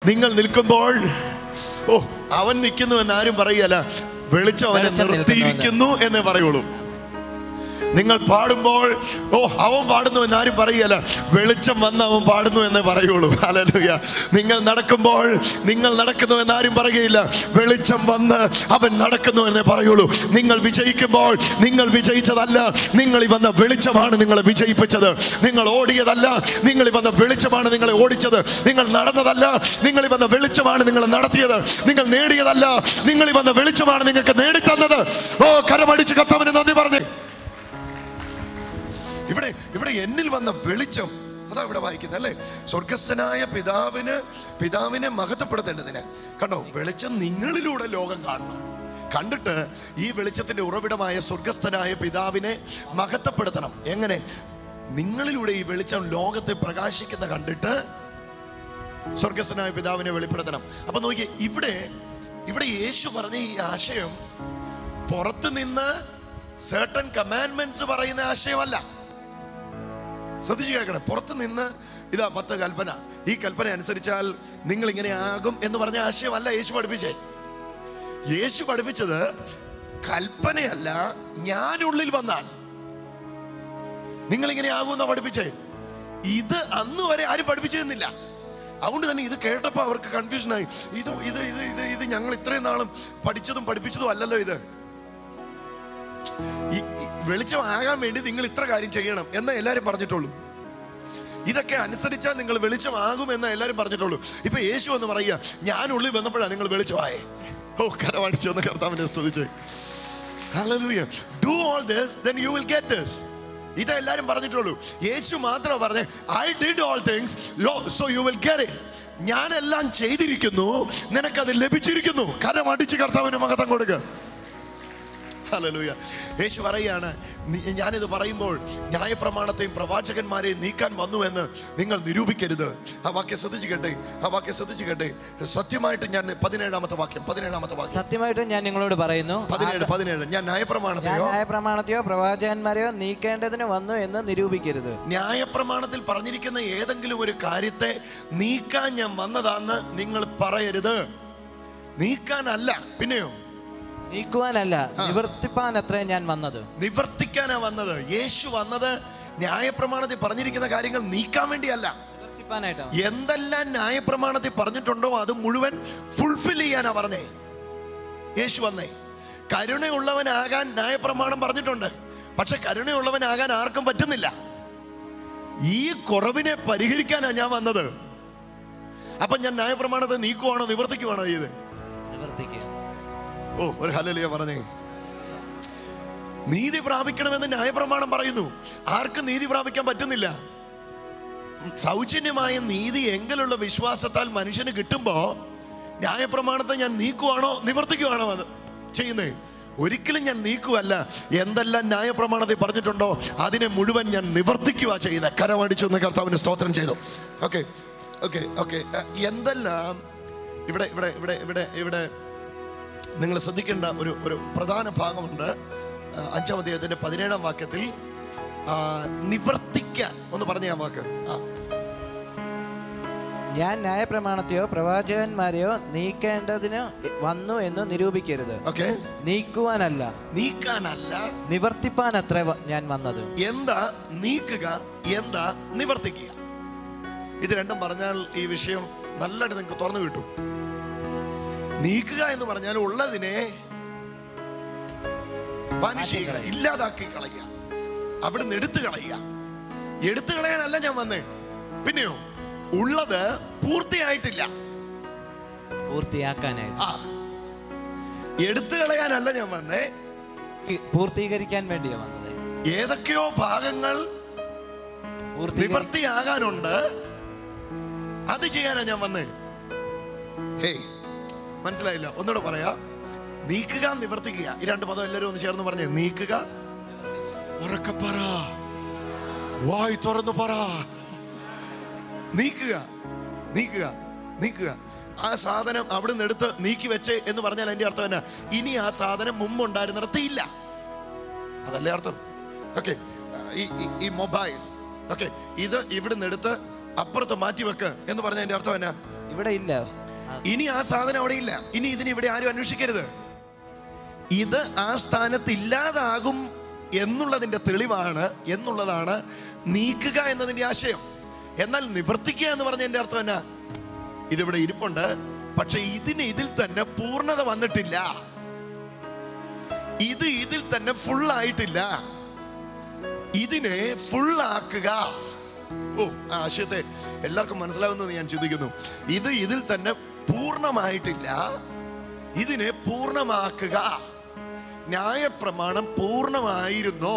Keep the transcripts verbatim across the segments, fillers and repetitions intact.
നിങ്ങൾ നിൽക്കുമ്പോൾ ഓ അവൻ നിൽക്കുന്നു എന്നാരും പറയല്ല, വെളിച്ചം അവനെ നിർത്തിയിരിക്കുന്നു എന്നേ പറയുള്ളൂ. നിങ്ങൾ പാടുമ്പോൾ ഓ അവൻ പാടുന്നു എന്നാരും പറയല്ല, വെളിച്ചം വന്ന് അവൻ പാടുന്നു എന്നേ പറയുള്ളൂ. ഹല്ലേലൂയ. നിങ്ങൾ നടക്കുമ്പോൾ നിങ്ങൾ നടക്കുന്നു എന്നാരും പറയുകയില്ല, വെളിച്ചം വന്ന് അവൻ നടക്കുന്നു എന്നേ പറയുള്ളൂ. നിങ്ങൾ വിജയിക്കുമ്പോൾ നിങ്ങൾ വിജയിച്ചതല്ല, നിങ്ങൾ ഈ വന്ന വെളിച്ചമാണ് നിങ്ങളെ വിജയിപ്പിച്ചത്. നിങ്ങൾ ഓടിയതല്ല, നിങ്ങൾ ഈ വന്ന വെളിച്ചമാണ് നിങ്ങളെ ഓടിച്ചത്. നിങ്ങൾ നടന്നതല്ല, നിങ്ങൾ ഈ വന്ന വെളിച്ചമാണ് നിങ്ങളെ നടത്തിയത്. നിങ്ങൾ നേടിയതല്ല, നിങ്ങൾ ഈ വന്ന വെളിച്ചമാണ് നിങ്ങൾക്ക് നേടിത്തന്നത്. ഓ കരമടിച്ച് കർത്താവിന് നന്ദി പറഞ്ഞേ. ഇവിടെ ഇവിടെ എന്നിൽ വന്ന വെളിച്ചം, അതാ ഇവിടെ വായിക്കുന്നത് അല്ലേ. സ്വർഗസ്ഥനായ പിതാവിന് പിതാവിനെ മഹത്വപ്പെടുത്തേണ്ടതിന്, കണ്ടോ, വെളിച്ചം നിങ്ങളിലൂടെ ലോകം കാണണം. കണ്ടിട്ട് ഈ വെളിച്ചത്തിന്റെ ഉറവിടമായ സ്വർഗസ്ഥനായ പിതാവിനെ മഹത്വപ്പെടുത്തണം. എങ്ങനെ? നിങ്ങളിലൂടെ ഈ വെളിച്ചം ലോകത്തെ പ്രകാശിക്കുന്ന കണ്ടിട്ട് സ്വർഗസ്ഥനായ പിതാവിനെ വെളിപ്പെടുത്തണം. അപ്പൊ നോക്കിയേ, ഇവിടെ ഇവിടെ യേശു പറഞ്ഞ ഈ ആശയം പുറത്തു നിന്ന് certain commandments പറയുന്ന ആശയമല്ല. ശ്രദ്ധിച്ചു കേൾക്കണം. പുറത്തു നിന്ന് ഇതാ പത്ത് കൽപ്പന, ഈ കൽപ്പന അനുസരിച്ചാൽ നിങ്ങൾ ഇങ്ങനെ ആകും എന്ന് പറഞ്ഞ ആശയമല്ല യേശു പഠിപ്പിച്ചേ. യേശു പഠിപ്പിച്ചത് കൽപ്പനയല്ല, ഞാനുള്ളിൽ വന്നാൽ നിങ്ങൾ ഇങ്ങനെ ആകുമെന്നാ പഠിപ്പിച്ചേ. ഇത് അന്ന് വരെ ആരും പഠിപ്പിച്ചിരുന്നില്ല. അതുകൊണ്ട് തന്നെ ഇത് കേട്ടപ്പോൾ അവർക്ക് കൺഫ്യൂഷനായി. ഇത് ഇത് ഇത് ഇത് ഇത് ഞങ്ങൾ ഇത്രയും നാളും പഠിച്ചതും പഠിപ്പിച്ചതും അല്ലല്ലോ. ഇത് വെളിച്ചമാകാൻ വേണ്ടി നിങ്ങൾ ഇത്ര കാര്യം ചെയ്യണം എന്നാ എല്ലാരും പറഞ്ഞിട്ടുള്ളൂ. ഇതൊക്കെ അനുസരിച്ചാൽ നിങ്ങൾ വെളിച്ചമാകും എന്നാ എല്ലാരും പറഞ്ഞിട്ടുള്ളൂ. ഇപ്പൊ യേശു എന്ന് പറയുക, ഞാൻ ഉള്ളിൽ വന്നപ്പോഴാണ് നിങ്ങൾ വെളിച്ചമായേ. ഓ കരമടിച്ചു വന്ന് കർത്താവിനെ സ്തുതിച്ചേ. ഹല്ലേലൂയ. Do all this, then you will get this. ഇതാ എല്ലാരും പറഞ്ഞിട്ടുള്ളൂ. യേശു മാത്രം പറഞ്ഞേ, I did all things, so you will get it. ഞാനെല്ലാം ചെയ്തിരിക്കുന്നു, നിനക്കത് ലഭിച്ചിരിക്കുന്നു. കരമടിച്ച് കർത്താവിന് മഹത്വം കൊടുക്കുക. ഹല്ലേലൂയ. യേശു പറയാണ്, ഞാനിത് പറയുമ്പോൾ ന്യായപ്രമാണത്തെയും പ്രവാചകന്മാരെയും നീക്കാൻ വന്നു എന്ന് നിങ്ങൾ നിരൂപിക്കരുത്. ആ വാക്യം ശ്രദ്ധിച്ചു കേട്ടെ, ആ വാക്യം ശ്രദ്ധിച്ചു കേട്ടെ. സത്യമായിട്ട് ഞാൻ പതിനേഴാമത്തെ വാക്യം പതിനേഴാമത്തെ വാക്യം സത്യമായിട്ട് ഞാൻ നിങ്ങളോട് പറയുന്നു, പതിനേഴ് പതിനേഴ് ഞാൻ ന്യായപ്രമാണത്തെയോ ന്യായപ്രമാണത്തെയോ പ്രവാചകന്മാരെയോ നീക്കേണ്ടതിന് വന്നു എന്ന് നിരൂപിക്കരുത്. ന്യായപ്രമാണത്തിൽ പറഞ്ഞിരിക്കുന്ന ഏതെങ്കിലും ഒരു കാര്യത്തെ നീക്കാൻ ഞാൻ വന്നതാന്ന് നിങ്ങൾ പറയരുത്. നീക്കാനല്ല, പിന്നെയോ നീക്കുവാനല്ല, നിവർത്തിപ്പാൻ അത്രേ ഞാൻ വന്നത്. നിവർത്തിക്കാനാ വന്നത്. യേശു വന്നത് ന്യായപ്രമാണത്തിൽ പറഞ്ഞിരിക്കുന്ന കാര്യങ്ങൾ നീക്കാൻ വേണ്ടിയല്ല, നിവർത്തിപ്പാനായിട്ടാണ്. എന്തെല്ലാം ന്യായപ്രമാണത്തിൽ പറഞ്ഞിട്ടുണ്ടോ അത് മുഴുവൻ ഫുൾഫിൽ ചെയ്യാനാ പറഞ്ഞേ യേശു വന്നേ. കരുണയുള്ളവനാകാൻ ന്യായപ്രമാണം പറഞ്ഞിട്ടുണ്ട്, പക്ഷെ കരുണയുള്ളവനാകാൻ ആർക്കും പറ്റുന്നില്ല. ഈ കുറവിനെ പരിഹരിക്കാനാ ഞാൻ വന്നത്. അപ്പൊ ഞാൻ ന്യായപ്രമാണത്തെ നീക്കുവാണോ നിവർത്തിക്കുവാണോ ചെയ്ത്? നിവർത്തിക്കുക. ഓ ഒരു ഹല്ലേലൂയ പറഞ്ഞേ. നീതി പ്രാപിക്കണമെന്ന് ന്യായപ്രമാണം പറയുന്നു, ആർക്കും നീതി പ്രാപിക്കാൻ പറ്റുന്നില്ല. സൗജന്യമായ നീതി എങ്കിലുള്ള വിശ്വാസത്താൽ മനുഷ്യന് കിട്ടുമ്പോ ന്യായപ്രമാണത്തെ ഞാൻ നീക്കുവാണോ നിവർത്തിക്കുവാണോ അത് ചെയ്യുന്നത്? ഒരിക്കലും ഞാൻ നീക്കുവല്ല. എന്തെല്ലാം ന്യായപ്രമാണത്തിൽ പറഞ്ഞിട്ടുണ്ടോ അതിനെ മുഴുവൻ ഞാൻ നിവർത്തിക്കുക ചെയ്യുന്നത്. കരമടിച്ചൊന്ന് കർത്താവിന് സ്തോത്രം ചെയ്തു. ഓക്കെ ഓക്കെ ഓക്കെ എന്തെല്ലാം ഇവിടെ ഇവിടെ ഇവിടെ ഇവിടെ ഇവിടെ നിങ്ങൾ ശ്രദ്ധിക്കേണ്ട ഒരു ഒരു പ്രധാന ഭാഗമുണ്ട്. അഞ്ചാം അധ്യായത്തിന്റെ പതിനേഴാം വാക്യത്തിൽ നിവർത്തിക്കാൻ ഒന്ന് പറഞ്ഞ ആ വാക്ക്. ഞാൻ ന്യായപ്രമാണത്തെയോ പ്രവാചകന്മാരെയോ നീക്കേണ്ടതിന് വന്നു എന്ന് നിരൂപിക്കരുത്. ഓക്കെ. നീക്കുവാനല്ല, നീക്കാനല്ല, നിവർത്തിപ്പാൻ അത്രേ ഞാൻ വന്നത്. എന്താ നീക്കുക, എന്താ നിവർത്തിക്കുക? ഇത് രണ്ടും പറഞ്ഞാൽ ഈ വിഷയം നല്ലതായിട്ട് നിങ്ങൾക്ക് തുറന്നു കിട്ടും. നീക്കുക എന്ന് പറഞ്ഞാൽ ഉള്ളതിനെ മനുഷ്യ ഇല്ലാതാക്കി കളയുക, അവിടുന്ന് എടുത്തു കളയുക. എടുത്തു കളയാനല്ല ഞാൻ വന്നേ, പിന്നെയോ ഉള്ളത് പൂർത്തിയായിട്ടില്ല, പൂർത്തിയാക്കാനായിട്ട്. ആ എടുത്തു കളയാനല്ല ഞാൻ വന്നേ, പൂർത്തീകരിക്കാൻ വേണ്ടിയാ വന്നത്. ഏതൊക്കെയോ ഭാഗങ്ങൾ നിവർത്തിയാകാനുണ്ട്, അത് ചെയ്യാനാ ഞാൻ വന്നേ. ഹേ മനസ്സിലായില്ല? ഒന്നുകൂടെ പറയാ. നീക്കുക, നിവർത്തിക്കുക, ഈ രണ്ട് പദം എല്ലാവരും ഒന്ന് ചേർന്ന് പറഞ്ഞേ. നീക്കുക, ഉറക്കെ പറ, വായ് തുറന്നു പറ. നീക്കുക, നീക്കുക, നീക്കുക. ആ സാധനം അവിടെ നിന്ന് എടുത്ത് നീക്കി വെച്ചേ എന്ന് പറഞ്ഞാൽ അതിന്റെ അർത്ഥം എന്നാ? ഇനി ആ സാധനം മുമ്പ് ഉണ്ടായിരുന്നിടത്ത് ഇല്ല, അതല്ലേ അർത്ഥം? ഓക്കെ. ഈ മൊബൈൽ, ഓക്കെ, ഇത് ഇവിടെ നിന്ന് എടുത്ത് അപ്പുറത്ത് മാറ്റി വെക്ക് എന്ന് പറഞ്ഞ അതിന്റെ അർത്ഥം എന്നാ? ഇവിടെ ഇല്ല. ഇനി ആ സാധനം അവിടെ ഇല്ല. ഇനി ഇതിന് ഇവിടെ ആരും അന്വേഷിക്കരുത്. ഇത് ആ സ്ഥാനത്ത് ഇല്ലാതാകും എന്നുള്ളതിന്റെ തെളിവാണ് എന്നുള്ളതാണ് നീക്കുക എന്നതിന്റെ ആശയം. എന്നാൽ നിവർത്തിക്കുക എന്ന് പറഞ്ഞതിന്റെ അർത്ഥം എന്നാ? ഇതിവിടെ ഇരിപ്പുണ്ട്, പക്ഷെ ഇതിന് ഇതിൽ തന്നെ പൂർണ്ണത വന്നിട്ടില്ല. ഇത് ഇതിൽ തന്നെ ഫുൾ ആയിട്ടില്ല. ഇതിനെ ഫുള്ളാക്കുക. ഓ, ആ ആശയത്തെ എല്ലാവർക്കും മനസ്സിലാവുന്നത് ഞാൻ ചിന്തിക്കുന്നു. ഇത് ഇതിൽ തന്നെ പൂർണ്ണമായിട്ടില്ല, ഇതിനെ പൂർണ്ണമാക്കുക. ന്യായപ്രമാണം പൂർണ്ണമായിരുന്നോ?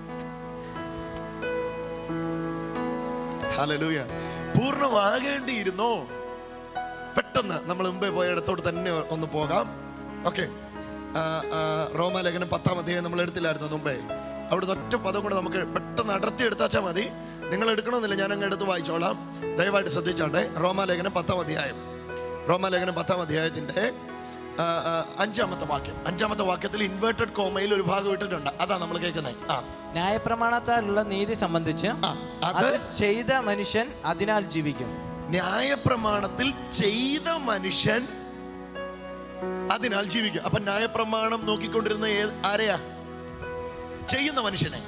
ഹല്ലേലൂയ. പൂർണ്ണമാകേണ്ടിയിരുന്നോ? പെട്ടെന്ന് നമ്മൾ മുമ്പേ പോയ ഇടത്തോട് തന്നെ ഒന്ന് പോകാം. ഓക്കെ, റോമാലേഖനം പത്താം അധ്യായം നമ്മൾ എടുത്തില്ലായിരുന്നു മുമ്പേ? അവിടുന്ന് ഒറ്റ പദം കൂടെ നമുക്ക് പെട്ടെന്ന് അടർത്തി എടുത്താച്ചാൽ മതി. നിങ്ങൾ എടുക്കണമെന്നില്ല, ഞാൻ അങ്ങ് എടുത്ത് വായിച്ചോളാം. ദയവായിട്ട് ശ്രദ്ധിച്ചാട്ടെ. റോമാലേഖനം പത്താം അധ്യായം റോമാലേഖനം പത്താം അധ്യായത്തിന്റെ അഞ്ചാമത്തെ വാക്യം. അഞ്ചാമത്തെ വാക്യത്തിൽ ഇൻവേർട്ടഡ് കോമയിൽ ഒരു ഭാഗം ഇട്ടിട്ടുണ്ട്. അതാ നമ്മൾ കേൾക്കുന്നത്. ആ ന്യായപ്രമാണത്താലുള്ള നീതി സംബന്ധിച്ച് അത് ചെയ്ത മനുഷ്യൻ അതിനാൽ ജീവിക്കും. ന്യായപ്രമാണത്തിൽ ചെയ്ത മനുഷ്യൻ അതിനാൽ ജീവിക്കും. അപ്പൊ ന്യായപ്രമാണം നോക്കിക്കൊണ്ടിരുന്ന ആരെയാ? ചെയ്യുന്ന മനുഷ്യനെ.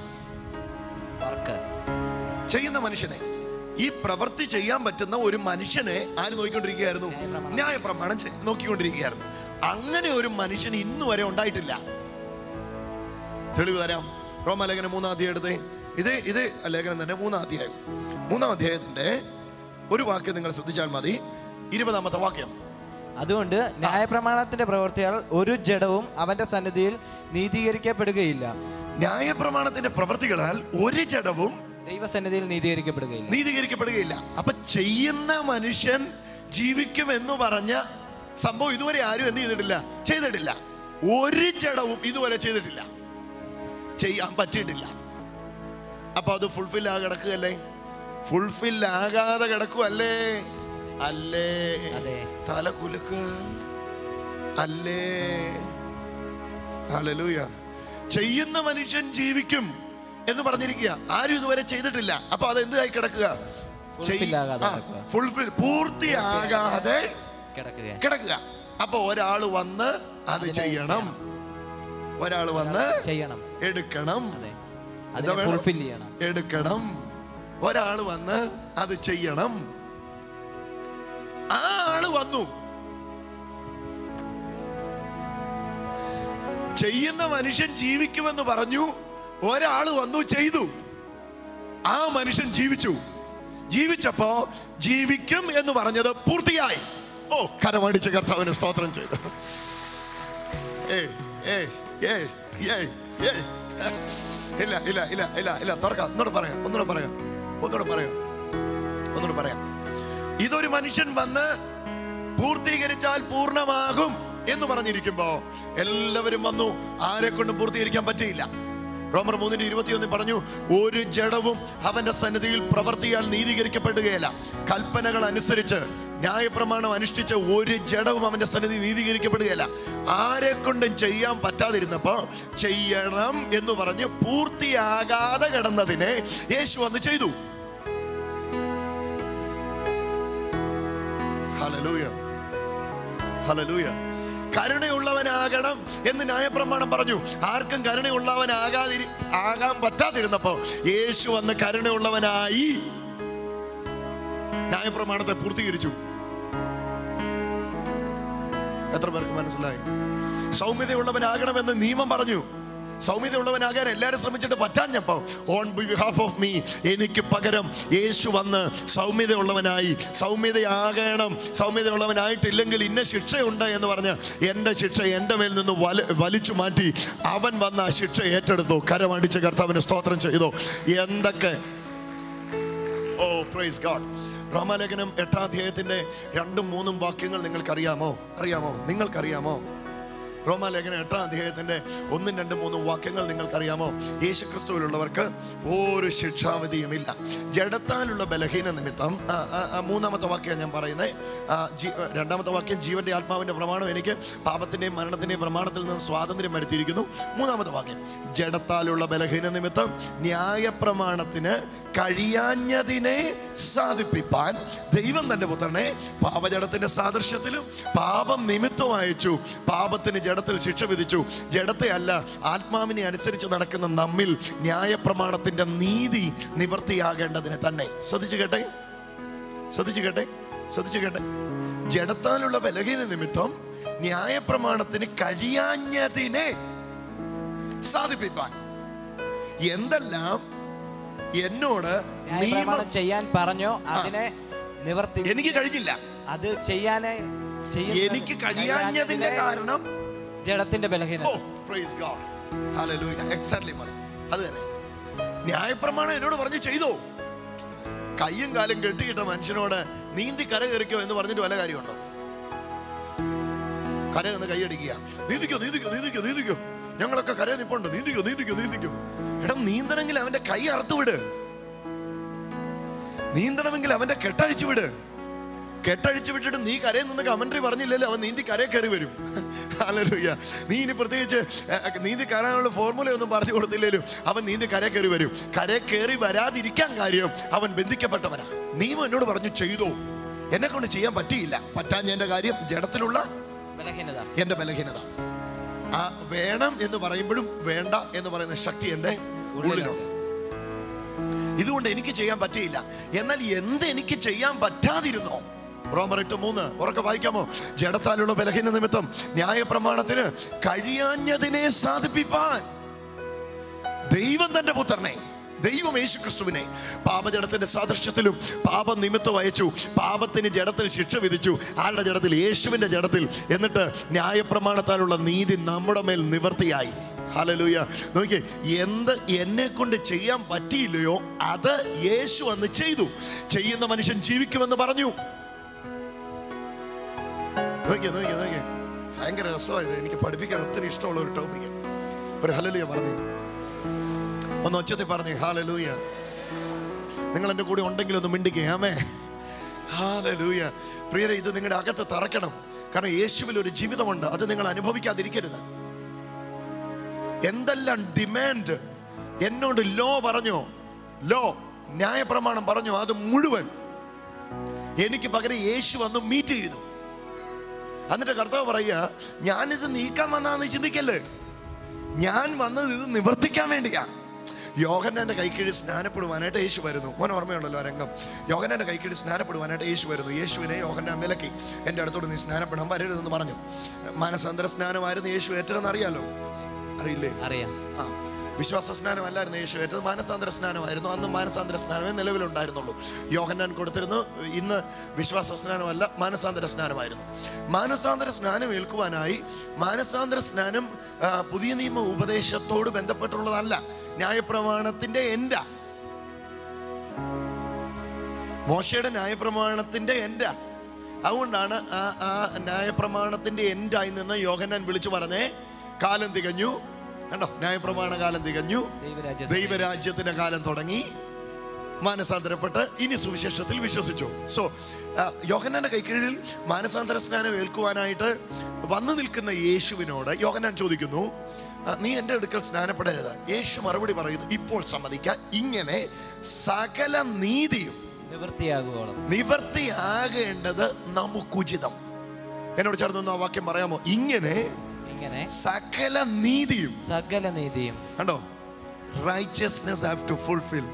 ചെയ്യുന്ന മനുഷ്യനെ. ഈ പ്രവൃത്തി ചെയ്യാൻ പറ്റുന്ന ഒരു മനുഷ്യനെ ആര് നോക്കിക്കൊണ്ടിരിക്കുകയായിരുന്നു? ന്യായപ്രമാണം നോക്കിക്കൊണ്ടിരിക്കുകയായിരുന്നു. അങ്ങനെ ഒരു മനുഷ്യൻ ഇന്നു വരെ ഉണ്ടായിട്ടില്ല. തെളിവ് തരാം. റോമാലേഖനം മൂന്നാം അധ്യായം എടുത്തേ. ഇത് ഇത് ലേഖനം തന്നെ മൂന്നാം അധ്യായം. മൂന്നാം അധ്യായത്തിന്റെ ഒരു വാക്യം നിങ്ങൾ ശ്രദ്ധിച്ചാൽ മതി. ഇരുപതാമത്തെ വാക്യം. അതുകൊണ്ട് ന്യായപ്രമാണത്തിന്റെ പ്രവൃത്തിയാൽ ഒരു ജഡവും അവന്റെ സന്നിധിയിൽ നീതീകരിക്കപ്പെടുകയില്ല. ന്യായപ്രമാണത്തിന്റെ പ്രവൃത്തികളാൽ ഒരു ജഡവും ദൈവസന്നിധിയിൽ നീതീകരിക്കപ്പെടുകയില്ല നീതീകരിക്കപ്പെടുകയില്ല അപ്പൊ ചെയ്യുന്ന മനുഷ്യൻ ജീവിക്കും എന്ന് പറഞ്ഞ സംഭവം ഇതുവരെ ആരും എന്ത് ചെയ്തിട്ടില്ല? ചെയ്തിട്ടില്ല. ഒരു ജഡവും ഇതുവരെ ചെയ്തിട്ടില്ല, ചെയ്യാൻ പറ്റിയിട്ടില്ല. അപ്പൊ അത് ഫുൾഫിൽ ആ കിടക്കുകയല്ലേ? ഫുൾഫിൽ ആകാതെ കിടക്കുവല്ലേ? അല്ലേ? തല കുലുക്ക് അല്ലേ? ഹല്ലേലൂയ. ചെയ്യുന്ന മനുഷ്യൻ ജീവിക്കും എന്ന് പറഞ്ഞിരിക്കുക. ആരും ഇതുവരെ ചെയ്തിട്ടില്ല. അപ്പൊ അത് എന്തായി കിടക്കുക? ഫുൾഫിൽ, പൂർത്തിയാകാതെ കിടക്കുക. അപ്പൊ ഒരാൾ വന്ന് അത് ചെയ്യണം. ഒരാൾ വന്ന് ചെയ്യണം, എടുക്കണം, എടുക്കണം. ഒരാൾ വന്ന് അത് ചെയ്യണം. ആ ആള് വന്നു. ചെയ്യുന്ന മനുഷ്യൻ ജീവിക്കുമെന്ന് പറഞ്ഞു. ഒരാൾ വന്നു, ചെയ്തു. ആ മനുഷ്യൻ ജീവിച്ചു. ജീവിച്ചപ്പോ ജീവിക്കും എന്ന് പറഞ്ഞത് പൂർത്തിയായി. ഓ, കരമടിച്ച് കർത്താവിന് സ്തോത്രം ചെയ്തു. ഇല്ല ഇല്ല ഇല്ല ഇല്ല ഇല്ല തുറക്കാം. ഒന്നുകൂടെ പറയാം ഒന്നുകൂടെ പറയാം ഒന്നുകൂടെ പറയാം ഒന്നുകൂടെ പറയാം ഇതൊരു മനുഷ്യൻ വന്ന് പൂർത്തീകരിച്ചാൽ പൂർണ്ണമാകും എന്ന് പറഞ്ഞിരിക്കുമ്പോ എല്ലാവരും വന്നു. ആരെ കൊണ്ടും പൂർത്തീകരിക്കാൻ പറ്റിയില്ല. റോമർ മൂന്നിന്റെ ഇരുപത്തിയൊന്നിൽ പറഞ്ഞു, ഒരു ജഡവും അവന്റെ സന്നിധിയിൽ പ്രവർത്തിയാൽ നീതീകരിക്കപ്പെടുകയില്ല. കൽപ്പനകൾ അനുസരിച്ച് ന്യായപ്രമാണം അനുഷ്ഠിച്ച ഒരു ജഡവും അവന്റെ സന്നിധി നീതീകരിക്കപ്പെടുകയില്ല. ആരെ കൊണ്ടും ചെയ്യാൻ പറ്റാതിരുന്നപ്പോ ചെയ്യണം എന്ന് പറഞ്ഞ് പൂർത്തിയാകാതെ കിടന്നതിനെ യേശു വന്ന് ചെയ്തു. Hallelujah, hallelujah. കരുണയുള്ളവനാകണം എന്ന് ന്യായപ്രമാണം പറഞ്ഞു. ആർക്കും കരുണയുള്ളവനാകാതിരി ആകാൻ പറ്റാതിരുന്നപ്പോ യേശു വന്ന് കരുണയുള്ളവനായി ന്യായപ്രമാണത്തെ പൂർത്തീകരിച്ചു. എത്ര പേർക്ക് മനസ്സിലായി? സൗമ്യതയുള്ളവനാകണമെന്ന് നിയമം പറഞ്ഞു. സൗമ്യതയുള്ളവനാകാൻ എല്ലാവരും ശ്രമിച്ചിട്ട് പറ്റാഞ്ഞപ്പോ ഓൺ ബിഹാഫ് ഓഫ് മീ, എനിക്ക് പകരം യേശു വന്ന് സൗമ്യതയുള്ളവനായി. സൗമ്യതയാകണം, സൗമ്യതയുള്ളവനായിട്ടില്ലെങ്കിൽ ഇന്ന ശിക്ഷയുണ്ട് എന്ന് പറഞ്ഞ് എൻ്റെ ശിക്ഷ എൻ്റെ മേൽ നിന്ന് വല വലിച്ചു മാറ്റി അവൻ വന്ന ആ ശിക്ഷ ഏറ്റെടുത്തു. കരമടിച്ച് കർത്താവിന് സ്തോത്രം ചെയ്തു. എന്തൊക്കെ! ഓ, പ്രൈസ് ഗോഡ്. റോമാലേഖനം എട്ടാം അധ്യായത്തിന്റെ രണ്ടും മൂന്നും വാക്യങ്ങൾ നിങ്ങൾക്കറിയാമോ? അറിയാമോ? നിങ്ങൾക്കറിയാമോ? റോമാലേഖനം എട്ടാം അധ്യായത്തിന്റെ ഒന്നും രണ്ടും മൂന്നും വാക്യങ്ങൾ നിങ്ങൾക്കറിയാമോ? യേശുക്രിസ്തുവിലുള്ളവർക്ക് ഒരു ശിക്ഷാവിധിയുമില്ല. ജഡത്താലുള്ള ബലഹീന നിമിത്തം, മൂന്നാമത്തെ വാക്യം ഞാൻ പറയുന്നത്, രണ്ടാമത്തെ വാക്യം ജീവന്റെ ആത്മാവിന്റെ പ്രമാണം എനിക്ക് പാപത്തിന്റെയും മരണത്തിന്റെയും പ്രമാണത്തിൽ നിന്ന് സ്വാതന്ത്ര്യം വരുത്തിയിരിക്കുന്നു. മൂന്നാമത്തെ വാക്യം, ജഡത്താലുള്ള ബലഹീന നിമിത്തം ന്യായപ്രമാണത്തിന് കഴിയാഞ്ഞതിനെ സാധിപ്പിപ്പാൻ ദൈവം തന്റെ പുത്രനെ പാപജഡത്തിന്റെ സാദൃശ്യത്തിലും പാപം നിമിത്തം അയച്ചു. പാപത്തിന് ജഡത്തിൽ ശിക്ഷ വിധിച്ചു. ജഡത്തെ അല്ല, ആത്മാവിനെ അനുസരിച്ച് നടക്കുന്ന നമ്മിൽ ന്യായപ്രമാണത്തിന്റെ നീതി നിവർത്തിയാകേണ്ടതിന് തന്നെ. ശ്രദ്ധിച്ചു കേട്ടെ, ശ്രദ്ധിച്ചു കേട്ടെ, ശ്രദ്ധിച്ചു കേട്ടെ. ജഡത്താലുള്ള ബലഹീന നിമിത്തം ന്യായപ്രമാണത്തിന് കഴിയാഞ്ഞതിനെ സാധിപ്പിപ്പാൻ. എന്തെല്ലാം എന്നോട് നിയമം ചെയ്യാൻ പറഞ്ഞോ അതിനെ നിവർത്തി എനിക്ക് കഴിഞ്ഞില്ല. അത് ചെയ്യാനേ എനിക്ക് കഴിയാഞ്ഞതിന്റെ കാരണം ജഡത്തിന്റെ ബലഹീനത. അത് തന്നെ. ന്യായപ്രമാണം എന്നോട് പറഞ്ഞു ചെയ്തോ. കയ്യും കാലും കെട്ടിക്കിട്ട മനുഷ്യനോട് നീന്തി കര കയറിക്കോ എന്ന് പറഞ്ഞിട്ട് വല്ല കാര്യമുണ്ടോ? കര നിന്ന് കൈയടിക്കുക, നീന്തിക്കോ നീന്തിക്കോ നീന്തിക്കോ നീന്തിക്കോ, ഞങ്ങളൊക്കെ കരയെ നിപ്പുണ്ട്, നീന്തിക്കോ നീന്തിക്കോ നീന്തിക്കോ. എടാ, നീന്തണമെങ്കിൽ അവന്റെ കൈ അറുത്തു വിട്. നീന്തണമെങ്കിൽ അവന്റെ കെട്ടഴിച്ചു വിട്. കെട്ടഴിച്ചു വിട്ടിട്ട് നീ കരയിൽ നിന്ന് കമന്ററി പറഞ്ഞില്ലല്ലോ, അവൻ നീന്തി കരയെ കയറി വരും. ഹല്ലേലൂയ. നീ ഇനി പ്രത്യേകിച്ച് നീന്തി കയറാനുള്ള ഫോർമുല ഒന്നും പറഞ്ഞു കൊടുത്തില്ലേലും അവൻ നീന്തി കരയെ കയറി വരും. കരയെ കയറി വരാതിരിക്കാൻ കാര്യം അവൻ ബന്ധിക്കപ്പെട്ടവനാ. നിയമം എന്നോട് പറഞ്ഞു ചെയ്തോ, എന്നെ കൊണ്ട് ചെയ്യാൻ പറ്റിയില്ല. പറ്റാൻ എന്റെ കാര്യം ജഡത്തിലുള്ള എന്റെ ബലഹീനത. ആ വേണം എന്ന് പറയുമ്പോഴും വേണ്ട എന്ന് പറയുന്ന ശക്തി എന്റെ ഉള്ളിലുണ്ട്. ഇതുകൊണ്ട് എനിക്ക് ചെയ്യാൻ പറ്റിയില്ല. എന്നാൽ എന്ത് എനിക്ക് ചെയ്യാൻ പറ്റാതിരുന്നോ? റോമർ എട്ട് മൂന്ന് ഉറക്കെ വായിക്കാമോ? ജഡത്താലുള്ള ബലഹീന നിമിത്തം ന്യായപ്രമാണത്തിന് കഴിയാഞ്ഞതിനെ സാധിപ്പിപ്പാൻ ദൈവം തന്റെ പുത്രനെ, ദൈവം യേശുക്രിസ്തുവിനെ പാപജഡത്തിന്റെ സാദൃശ്യത്തിലും പാപം നിമിത്തം അയച്ചു. പാപത്തിന് ജഡത്തിൽ ശിക്ഷ വിധിച്ചു. ആരുടെ ജഡത്തിൽ? യേശുവിന്റെ ജഡത്തിൽ. എന്നിട്ട് ന്യായപ്രമാണത്താലുള്ള നീതി നമ്മുടെ മേൽ നിവർത്തിയായി. ഹല്ലേലൂയ. നോക്കിയേ, എന്ത് എന്നെ കൊണ്ട് ചെയ്യാൻ പറ്റിയില്ലയോ അത് യേശു അന്ന് ചെയ്തു. ചെയ്യുന്ന മനുഷ്യൻ ജീവിക്കുമെന്ന് പറഞ്ഞു. നോക്കിയേ നോക്കിയേ നോക്കിയേ ഭയങ്കര രസമായത്. എനിക്ക് പഠിപ്പിക്കാൻ ഒത്തിരി ഇഷ്ടമുള്ള ഒരു ടോപ്പിക്ക്. ഒരു ഹല്ലേലൂയ പറഞ്ഞു, ഒന്ന് ഒച്ചത്തിൽ പറഞ്ഞു ഹല്ലേലൂയ. നിങ്ങൾ എൻ്റെ കൂടെ ഉണ്ടെങ്കിൽ ഒന്ന് മിണ്ടിക്കേ. ആമേ. ഹല്ലേലൂയ. പ്രിയരെ, ഇത് നിങ്ങളുടെ അകത്ത് തറക്കണം. കാരണം യേശുവിൽ ഒരു ജീവിതമുണ്ട്. അത് നിങ്ങൾ അനുഭവിക്കാതിരിക്കരുത്. എന്തെല്ലാം ഡിമാൻഡ് എന്നോട് ലോ പറഞ്ഞോ, ലോ ന്യായപ്രമാണം പറഞ്ഞോ, അത് മുഴുവൻ എനിക്ക് പകരം യേശു വന്ന് മീറ്റ് ചെയ്തു. എന്നിട്ട് കർത്താവ് പറയുക, ഞാനിത് നീക്കാൻ വന്നാന്ന് ചിന്തിക്കല്ലേ, ഞാൻ വന്നത് ഇത് നിവർത്തിക്കാൻ വേണ്ടിയാ. യോഹന്നാന്റെ കൈക്കീഴിൽ സ്നാനപ്പെടുവാനായിട്ട് യേശു വരുന്നു. മോൻ ഓർമ്മയുണ്ടല്ലോ ആ രംഗം. യോഹന്നാന്റെ കൈക്കീഴിൽ സ്നാനപ്പെടുവാനായിട്ട് യേശു വരുന്നു. യേശുവിനെ യോഹന്നാൻ വിലക്കി. എൻ്റെ അടുത്തോട് നീ സ്നാനപ്പെടാൻ വരരുതെന്ന് പറഞ്ഞു. മാനസാന്തര സ്നാനമായിരുന്നു യേശു ഏറ്റതെന്ന് അറിയാലോ? അറിയില്ലേ? അറിയാം. ആ, വിശ്വാസ സ്നാനം അല്ലായിരുന്നു യേശു ഏറ്റത്, മാനസാന്തര സ്നാനമായിരുന്നു. അന്ന് മാനസാന്തര സ്നാനമേ നിലവിലുണ്ടായിരുന്നുള്ളൂ. യോഹന്നാൻ കൊടുത്തിരുന്നു. ഇന്ന് വിശ്വാസ സ്നാനമല്ല, മാനസാന്തര സ്നാനമായിരുന്നു. മാനസാന്തര സ്നാനം ഏൽക്കുവാനായി, മാനസാന്തര സ്നാനം പുതിയ നിയമ ഉപദേശത്തോട് ബന്ധപ്പെട്ടുള്ളതല്ല, ന്യായപ്രമാണത്തിന്റെ എൻ്റെ, മോശയുടെ ന്യായപ്രമാണത്തിന്റെ എൻ്റെ. അതുകൊണ്ടാണ് ആ ആ ന്യായപ്രമാണത്തിന്റെ എൻഡായി നിന്ന് യോഹന്നാൻ വിളിച്ചു പറഞ്ഞേ, കാലം തികഞ്ഞു. കണ്ടോ, ന്യായപ്രമാണ കാലം തികഞ്ഞു, ദൈവരാജ്യത്തിന്റെ കാലം തുടങ്ങി. മാനസാന്തരപ്പെട്ട് ഇനി സുവിശേഷത്തിൽ വിശ്വസിച്ചു. സോ യോഹന്നാന്റെ കൈക്കീഴിൽ മാനസാന്തര സ്നാനം ഏൽക്കുവാനായിട്ട് വന്നു നിൽക്കുന്ന യേശുവിനോട് യോഹന്നാൻ ചോദിക്കുന്നു, നീ എൻ്റെ അടുക്കൽ സ്നാനപ്പെടരുത്. യേശു മറുപടി പറയുന്നു, ഇപ്പോൾ സമ്മതിക്കാം, ഇങ്ങനെ സകല നീതിയും നിവൃത്തിയാകുവോളം നിവൃത്തിയാകേണ്ടത് നമുക്കുചിതം. എന്നോട് ചേർന്ന് ആ വാക്യം പറയാമോ? ഇങ്ങനെ സകല നീതിയും, സകല നീതിയും. കണ്ടോ, റൈച്ചസ്നെസ് ഹാവ് ടു ഫുൾഫിൽ.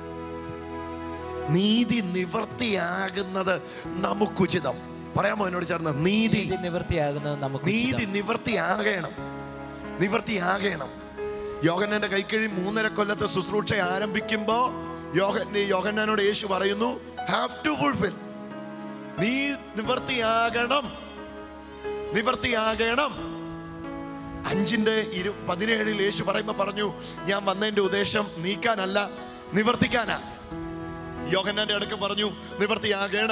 നീതി നിവൃത്തിയാകുന്നത് നമുക്കുചിതം. പറയാമോ എന്നോട് ചേർന്ന്? നീതി നിവൃത്തിയാകുന്നത് നമുക്ക്, നീതി നിവൃത്തിയാകണം, നിവൃത്തിയാകണം. യോഹന്നാന്റെ കൈക്കീഴിൽ മൂന്നര കൊല്ലത്തെ ശുശ്രൂഷ ആരംഭിക്കുമ്പോ യോഹന്ന യോഹന്നാനോട് യേശു പറയുന്നു, ഹാവ് ടു ഫുൾഫിൽ. നീ നിവൃത്തിയാകണം, നിവൃത്തിയാകണം. അഞ്ചിന്റെ ഇരു പതിനേഴിൽ യേശു പറയുമ്പോ പറഞ്ഞു, ഞാൻ വന്നതിന്റെ ഉദ്ദേശം നീക്കാനല്ല, നിവർത്തിക്കാനാ. യോഹന്നാന്റെ അടുക്ക പറഞ്ഞു നിവൃത്തിയാകണം.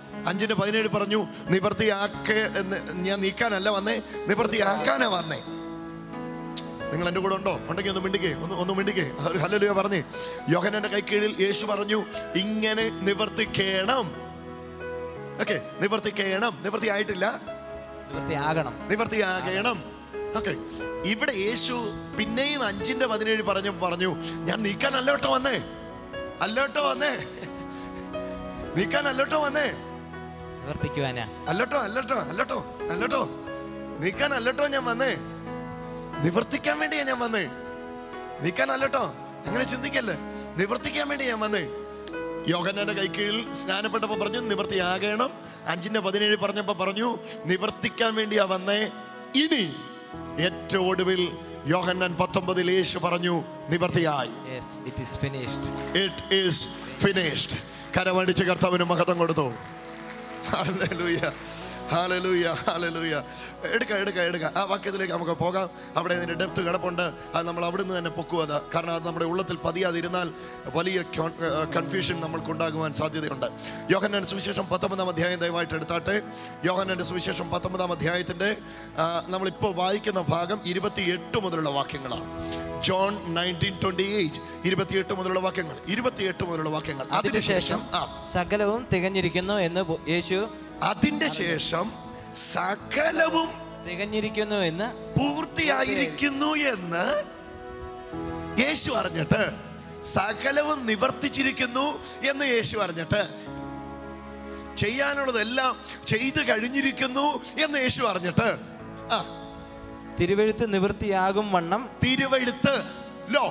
അഞ്ചിന്റെ പതിനേഴ് പറഞ്ഞു നിവർത്തിയാക്ക ഞാൻ നീക്കാനല്ല വന്നേ, നിവർത്തിയാക്കാനാ വന്നേ. നിങ്ങൾ എൻ്റെ കൂടെ ഉണ്ടോ? ഉണ്ടെങ്കിൽ ഒന്ന് മിണ്ടിക്കേ, ഒന്ന് ഒന്ന് മിണ്ടിക്കേ. ഹല്ലേലൂയ പറഞ്ഞേ. യോഹന്നാന്റെ കൈക്കീഴിൽ യേശു പറഞ്ഞു ഇങ്ങനെ നിവർത്തിക്കേണം. ഓക്കെ, നിവർത്തിക്കേണം, നിവർത്തിയായിട്ടില്ല, നിവർത്തിയാകണം, നിവർത്തിയാകണം. ഓക്കെ, ഇവിടെ യേശു പിന്നെയും അഞ്ചിന്റെ പതിനേഴ് പറഞ്ഞു പറഞ്ഞു ഞാൻ നീക്കാൻ അല്ലോട്ടോ വന്നേ, അല്ലോട്ടോ വന്നേ, നീക്കാൻ അല്ലോട്ടോ വന്നേ, നിവർത്തിക്കുവാനാ, അല്ലോട്ടോ അല്ലോട്ടോ അല്ലോട്ടോ അല്ലോട്ടോ നീക്കാൻ അല്ലോട്ടോ ഞാൻ വന്നേ, നിവർത്തിക്കാൻ വേണ്ടിയാ ഞാൻ വന്നേ, നീക്കാൻ അല്ലോട്ടോ. അങ്ങനെ ചിന്തിക്കല്ലേ, നിവർത്തിക്കാൻ വേണ്ടി ഞാൻ വന്നേ. യോഹന്നാന്റെ കൈക്കീഴിൽ സ്നാനപ്പെട്ടപ്പോ പറഞ്ഞു നിവർത്തിയാകണം. അഞ്ചിന്റെ പതിനേഴ് പറഞ്ഞപ്പോ പറഞ്ഞു നിവർത്തിക്കാൻ വേണ്ടിയാ വന്നേ. ഇനി ഏറ്റവും ഒടുവിൽ യോഹന്നാൻ പത്തൊമ്പതിൽ യേശു പറഞ്ഞു നിവർത്തിയായി. It is finished. It is finished. കരമടിച്ച് കർത്താവിന് മഹത്വം കൊടുത്തു. ഹല്ലേലൂയ, ഹല്ലേലൂയ, ഹല്ലേലൂയ. എടുക്ക എടുക്ക എടുക്ക ആ വാക്യത്തിലേക്ക് നമുക്ക് പോകാം. അവിടെ ഇതിൻ്റെ ഡെപ്ത് കിടപ്പുണ്ട്. അത് നമ്മൾ അവിടെ നിന്ന് തന്നെ പൊക്കുക. അത് കാരണം അത് നമ്മുടെ ഉള്ളത്തിൽ പതിയാതിരുന്നാൽ വലിയ കൺഫ്യൂഷൻ നമ്മൾക്കുണ്ടാകുവാൻ സാധ്യതയുണ്ട്. യോഹന്നാന്റെ സുവിശേഷം പത്തൊമ്പതാം അധ്യായം ദയവായിട്ട് എടുത്താട്ടെ. യോഹന്നാന്റെ സുവിശേഷം പത്തൊമ്പതാം അധ്യായത്തിൻ്റെ നമ്മളിപ്പോൾ വായിക്കുന്ന ഭാഗം ഇരുപത്തിയെട്ട് മുതലുള്ള വാക്യങ്ങളാണ്. ജോൺ നയൻറ്റീൻ ട്വന്റി എയ്റ്റ് ഇരുപത്തിയെട്ട് മുതലുള്ള വാക്യങ്ങൾ, ഇരുപത്തിയെട്ട് മുതലുള്ള വാക്യങ്ങൾ. അതിനുശേഷം സകലവും തികഞ്ഞിരിക്കുന്നു എന്ന് യേശു, അതിന്റെ ശേഷം സകലവും തികഞ്ഞിരിക്കുന്നു എന്ന്, പൂർത്തിയായിരിക്കുന്നു എന്ന് യേശു അറിഞ്ഞിട്ട്, സകലവും നിവർത്തിച്ചിരിക്കുന്നു എന്ന് യേശു അറിഞ്ഞിട്ട്, ചെയ്യാനുള്ളതെല്ലാം ചെയ്തു കഴിഞ്ഞിരിക്കുന്നു എന്ന് യേശു അറിഞ്ഞിട്ട്, ആ തിരുവെഴുത്ത് നിവൃത്തിയാകും വണ്ണം, തിരുവെഴുത്ത് ലോ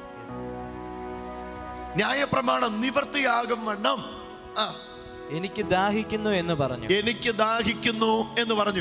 ന്യായപ്രമാണം നിവൃത്തിയാകും വണ്ണം ആ എനിക്ക് ദാഹിക്കുന്നു എന്ന് പറഞ്ഞു. എനിക്ക് ദാഹിക്കുന്നു എന്ന് പറഞ്ഞു.